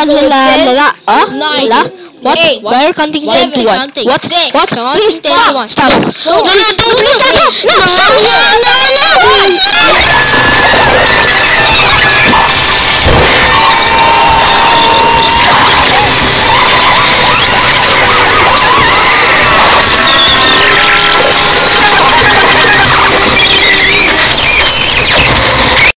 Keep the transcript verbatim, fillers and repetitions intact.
la la la la. Huh? Nine. La? What? Eight. Why are you counting Seven. ten to one? Counting. What? Six. What? Come on, Please ten to stop. one. Stop. No, No, no, no, please stop. No, no, no, no, no.